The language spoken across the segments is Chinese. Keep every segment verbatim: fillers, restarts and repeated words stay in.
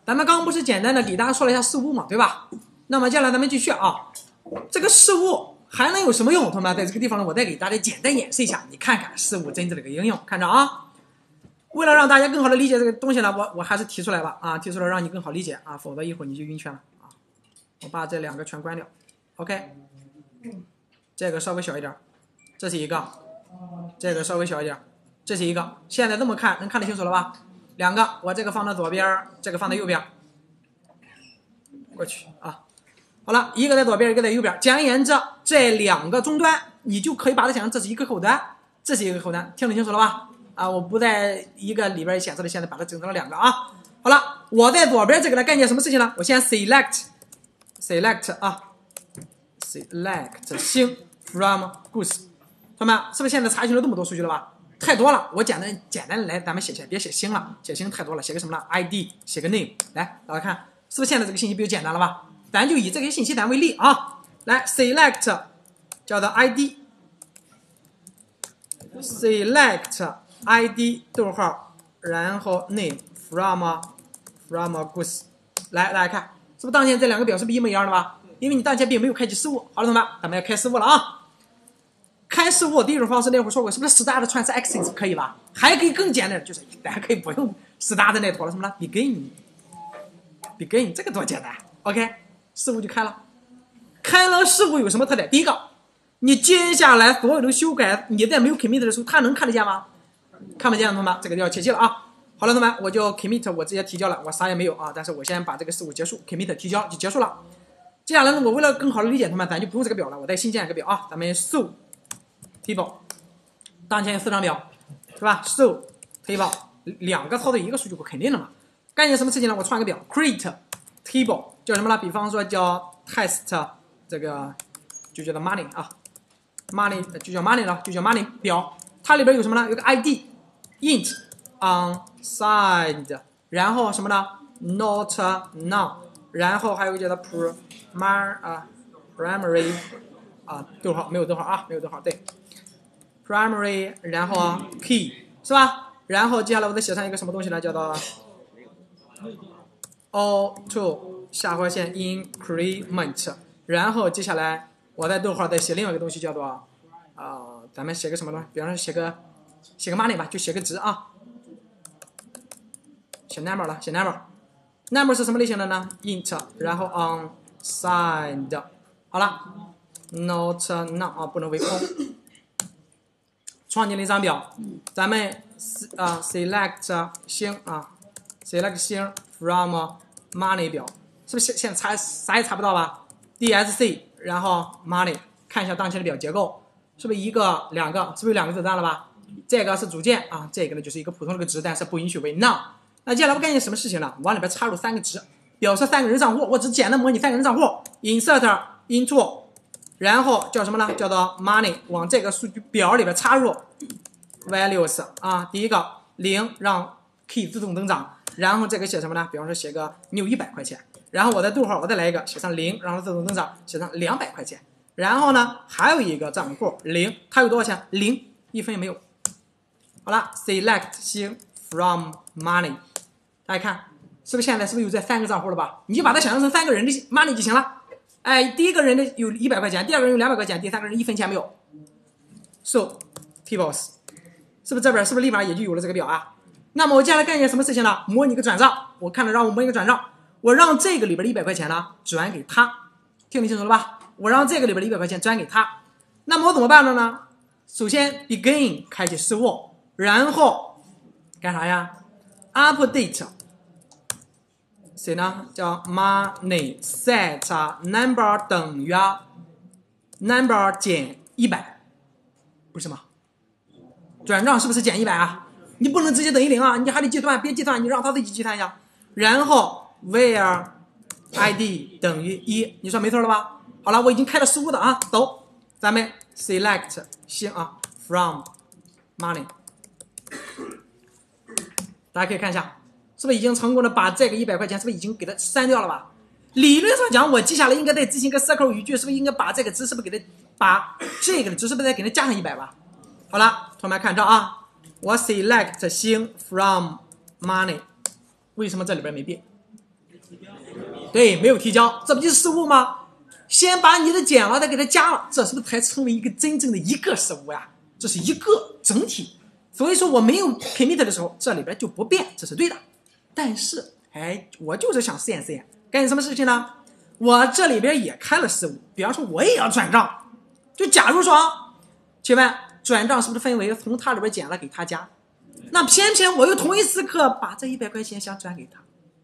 咱们刚刚不是简单的给大家说了一下事物嘛，对吧？那么接下来咱们继续啊，这个事物还能有什么用？同学们，在这个地方呢，我再给大家简单演示一下，你看看事物真正的一个应用，看着啊。为了让大家更好的理解这个东西呢，我我还是提出来吧啊，提出来让你更好理解啊，否则一会儿你就晕圈了啊。我把这两个全关掉 ，OK。这个稍微小一点，这是一个，这个稍微小一点，这是一个。现在这么看，能看得清楚了吧？两个，我这个放到左边，这个放在右边。过去啊，好了，一个在左边，一个在右边。简而言之，这两个终端，你就可以把它想成这是一个后端，这是一个后端，听得清楚了吧？啊，我不在一个里边显示了，现在把它整成了两个啊。好了，我在左边这个来干件什么事情呢？我先 select select 啊 select 星 from 故事，同学们是不是现在查询了这么多数据了吧？太多了，我简单简单来咱们写写，别写星了，写星太多了，写个什么呢 ？I D， 写个 name， 来大家看，是不是现在这个信息比较简单了吧？咱就以这个信息咱为例啊，来 select 叫做 I D， select I D 逗号，然后 name from from 故事，来大家看，是不是当前这两个表是不是一模一样的吧？因为你当前并没有开启事物。好了，同学们，咱们要开事物了啊！开事物第一种方式，那会儿说过，是不是 start transaction 可以吧？还可以更简单，就是大家可以不用 start 那坨了，什么呢 ？begin begin 这个多简单 ，OK， 事物就开了。开了事物有什么特点？第一个，你接下来所有的修改，你在没有 commit 的时候，它能看得见吗？看不见，同学们，这个就要切记了啊。好了，同学们，我就 commit 我直接提交了，我啥也没有啊，但是我先把这个事物结束 ，commit 提交就结束了。接下来呢，我为了更好的理解同学们，咱就不用这个表了，我再新建一个表啊，咱们 show table， 当前有四张表，是吧 ？show table 两个操作一个数据库肯定的嘛。干件什么事情呢？我创一个表 create table 叫什么呢？比方说叫 test 这个就叫做 money 啊 ，money 就叫 money 了，就叫 money 表，它里边有什么呢？有个 I D int unsigned， 然后什么呢 ？not none， 然后还有一个叫做 primary 啊 primary 啊逗号没有逗号啊没有逗号对 primary， 然后 key 是吧？然后接下来我再写上一个什么东西呢？叫做 auto 下划线 increment， 然后接下来我在逗号再写另外一个东西叫做啊、呃，咱们写个什么东西？比方说写个写个 money 吧，就写个值啊。写 number 了，写 number，number 是什么类型的呢 ？int， 然后 unsigned， 好了 ，not none 啊，不能为空。创建了一张表，咱们啊、呃、select 星啊 ，select 星 from money 表，是不是现现在查啥也查不到吧 ？D S C， 然后 money， 看一下当前的表结构，是不是一个两个？是不是有两个子弹了吧？这个是组件啊，这个呢就是一个普通的个值，但是不允许为 none。那接下来我干一件什么事情呢？往里边插入三个值，表示三个人账户。我只简单模拟三个人账户 ，insert into， 然后叫什么呢？叫做 money， 往这个数据表里边插入 values 啊。第一个零，让 key 自动增长，然后这个写什么呢？比方说写个你有一百块钱，然后我在逗号我再来一个写上零，让它自动增长，写上两百块钱。然后呢还有一个账户零，它有多少钱？零，一分也没有。好了 ，select 星 from money。大家看，是不是现在是不是有这三个账户了吧？你就把它想象成三个人的 money 就行了。哎，第一个人的有一百块钱，第二个人有两百块钱，第三个人一分钱没有。So tables， 是不是这边是不是立马也就有了这个表啊？那么我接下来干一件什么事情呢？模拟一个转账，我看着让我模拟一个转账，我让这个里边的一百块钱呢转给他，听得清楚了吧？我让这个里边的一百块钱转给他，那么我怎么办了呢？首先 begin 开启事务，然后干啥呀？ update 谁呢？叫 money set number 等于 number 减一百，不是吗？转账是不是减一百啊？你不能直接等于零啊，你还得计算，别计算，你让他自己计算一下。然后 where id 等于一，你说没错了吧？好了，我已经开了事务的啊，走，咱们 select 星啊 from money。大家可以看一下，是不是已经成功的把这个一百块钱是不是已经给它删掉了吧？理论上讲，我接下来应该再执行个 circle 语句，是不是应该把这个值是不是给它把这个的值是不是再给它加上一百吧？好了，同学们看着啊，我 select 星 from money， 为什么这里边没变？ 对，没有提交，这不就是失误吗？先把你的减了，再给它加了，这是不是才成为一个真正的一个失误呀？这是一个整体。所以说我没有 commit 的时候，这里边就不变，这是对的。但是，哎，我就是想试验试验，干点什么事情呢？我这里边也开了失误，比方说我也要转账，就假如说，请问转账是不是分为从他里边减了给他加？那偏偏我又同一时刻把这一百块钱想转给他。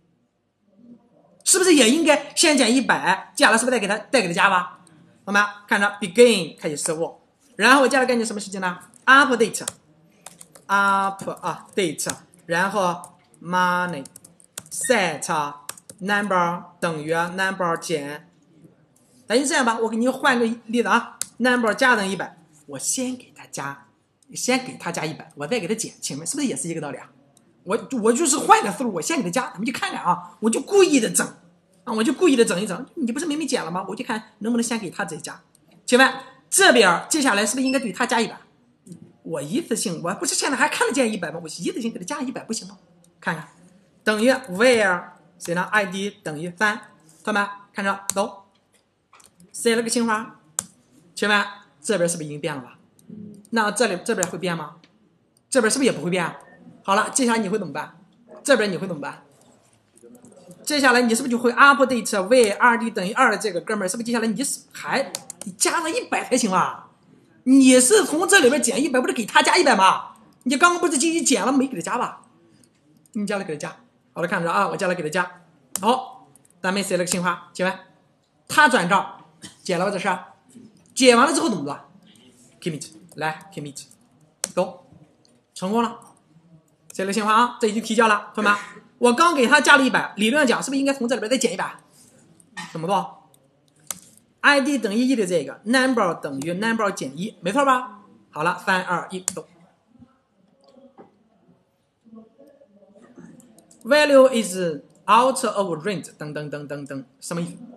是不是也应该先减一百，加了是不是再给他再给他加吧？好吗？看着 begin 开始失误，然后我接下来干点什么事情呢 ？update up 啊 date， 然后 money set number 等于 number 减，那就这样吧，我给你换个例子啊 ，number 加等于一百，我先给他加，先给他加一百，我再给他减，请问是不是也是一个道理啊？我我就是换个思路，我先给他加，咱们就看看啊，我就故意的整啊，我就故意的整一整。你不是明明减了吗？我就看能不能先给他再加。请问这边接下来是不是应该对他加一百？我一次性，我不是现在还看得见一百吗？我一次性给他加一百不行吗？看看，等于 where 谁呢 ？I D 等于三，同学们看着走，写了个青花。请问这边是不是已经变了吧？那这里这边会变吗？这边是不是也不会变？好了，接下来你会怎么办？这边你会怎么办？接下来你是不是就会 update v 二 d 等于二的这个哥们儿？是不是接下来你还你加上一百才行啊？你是从这里边减一百，不是给他加一百吗？你刚刚不是进行减了没给他加吧？你加了给他加，好了，看着啊，我加了给他加。好，咱们写了个新花，请问他转账减了吧？这是减完了之后怎么做 ？commit 来 commit 走，成功了。写了新话啊，这已经提交了，同学们，我刚给他加了一百，理论讲是不是应该从这里边再减一百？怎么做 ？I D 等于一的这个 number 等于 number 减一，没错吧？好了，三二一，走。Value is out of range， 等等等等等，什么意思？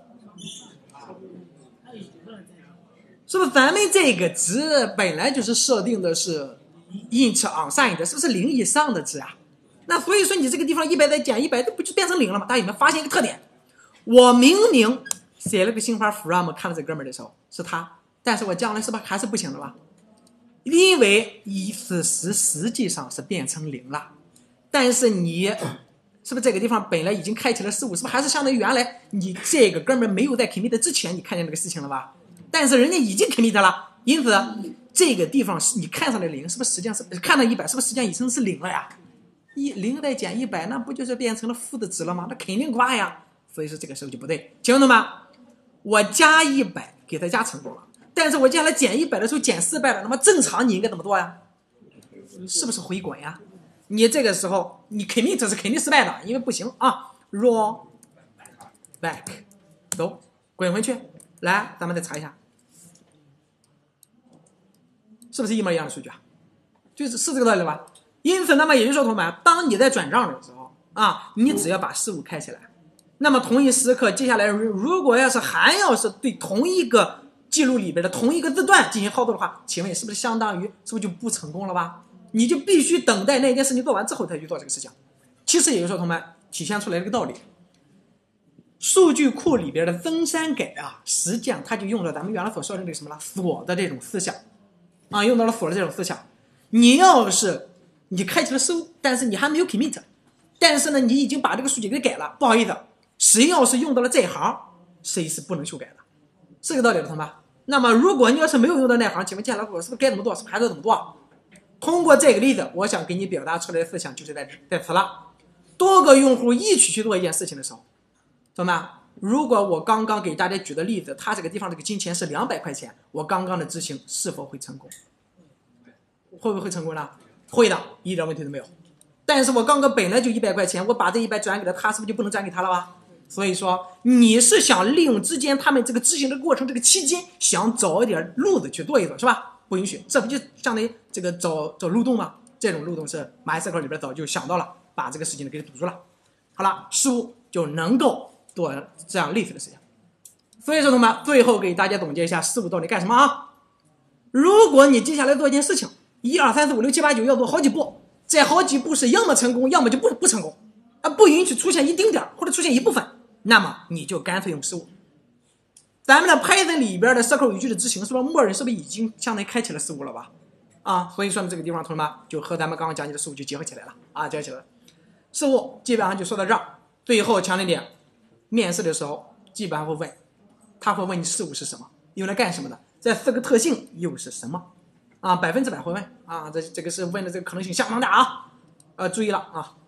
是不是咱们这个值本来就是设定的是？int unsigned 是不是零以上的值啊？那所以说你这个地方一百再减一百，这不就变成零了吗？大家有没有发现一个特点？我明明写了个新花 from 看到这哥们儿的时候是他，但是我将来是不是还是不行了吧？因为此时实际上是变成零了，但是你是不是这个地方本来已经开启了失误？是不是还是相当于原来你这个哥们儿没有在 commit 之前你看见这个事情了吧？但是人家已经 commit 了，因此。这个地方你看上的零，是不是实际上是看到一百，是不是实际上已经是零了呀？一零再减一百，那不就是变成了负的值了吗？那肯定挂呀。所以说这个时候就不对。请问同学们，我加一百给他加成功了，但是我接下来减一百的时候减失败了，那么正常你应该怎么做呀？是不是回滚呀？你这个时候你肯定这是肯定失败的，因为不行啊。roll back， 走，滚回去。来，咱们再查一下。是不是一模一样的数据啊？就是是这个道理吧？因此，那么也就是说，同学们，当你在转账的时候啊，你只要把事物开起来，那么同一时刻，接下来如果要是还要是对同一个记录里边的同一个字段进行操作的话，请问是不是相当于是不是就不成功了吧？你就必须等待那件事情做完之后才去做这个事情。其实也就是说，同学们体现出来这个道理。数据库里边的增删改啊，实际上它就用了咱们原来所说的这个什么了锁的这种思想。啊，用到了锁的这种思想。你要是你开启了失误，但是你还没有 commit， 但是呢，你已经把这个数据给改了，不好意思，谁要是用到了这一行，谁是不能修改的，是个道理的，同学们。那么，如果你要是没有用到那行，请问接下来我是不是该怎么做？是不是还是怎么做？通过这个例子，我想给你表达出来的思想就是在在此了。多个用户一起去做一件事情的时候，同学们。如果我刚刚给大家举的例子，它这个地方这个金钱是两百块钱，我刚刚的执行是否会成功？会不会成功呢？会的，一点问题都没有。但是我刚刚本来就一百块钱，我把这一百转给了他，是不是就不能转给他了吧？所以说你是想利用之间他们这个执行的过程这个期间，想找一点路子去做一做，是吧？不允许，这不就相当于这个找找漏洞吗？这种漏洞是MySQL里边早就想到了，把这个事情给堵住了。好了，失误就能够做这样类似的事情。所以说，同学们，最后给大家总结一下事物到底干什么啊？如果你接下来做一件事情，一二三四五六七八九要做好几步，这好几步是要么成功，要么就不不成功，啊，不允许出现一丁点或者出现一部分。 那么你就干脆用十五。咱们的 Python 里边的 circle 语句的执行是不是默认是不是已经相当于开启了十五了吧？啊，所以说明这个地方同学们就和咱们刚刚讲解的十五就结合起来了啊，结合起来了。十五基本上就说到这儿。最后强调点，面试的时候基本上会问，他会问你十五是什么，用来干什么的？这四个特性又是什么？啊，百分之百会问啊，这这个是问的这个可能性相当大啊，呃，注意了啊。